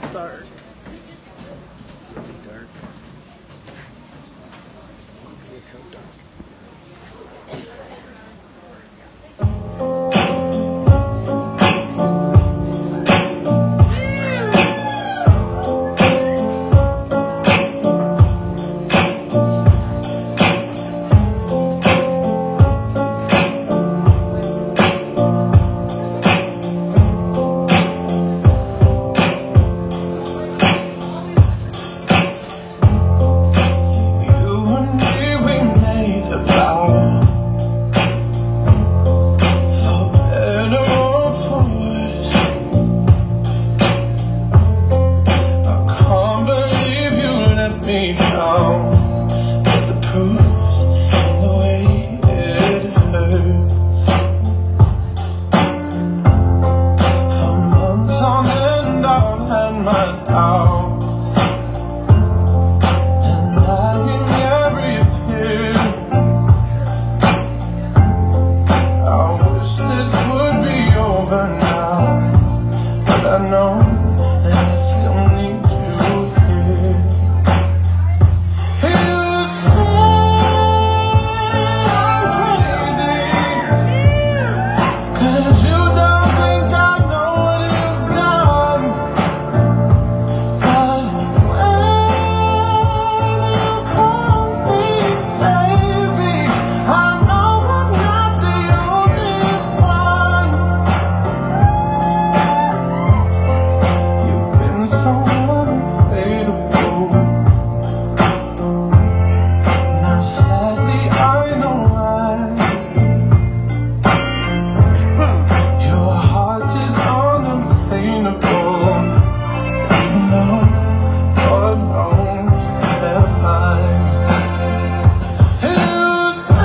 dark. It's really dark. Look how dark. Me down, but the proof's in the way it hurts. For months on end I've had my doubts, denying every tear. I wish this would be over now, but I know that I still need you here.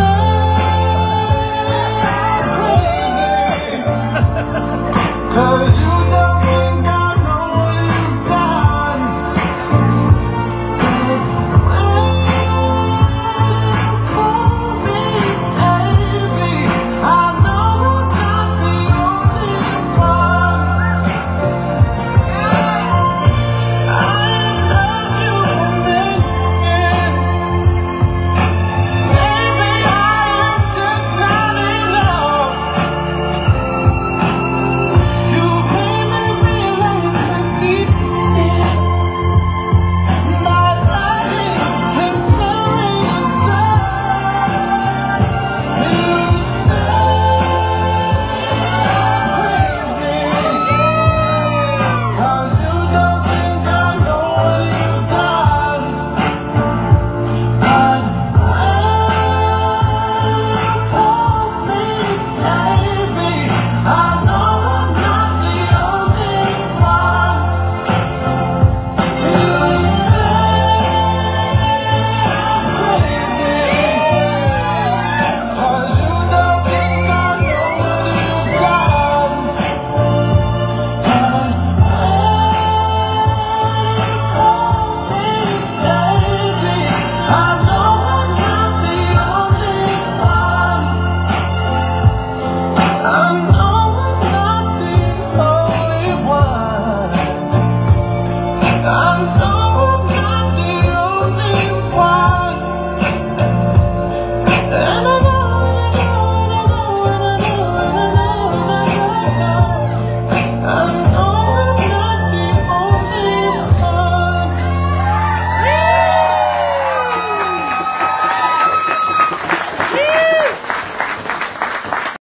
Cause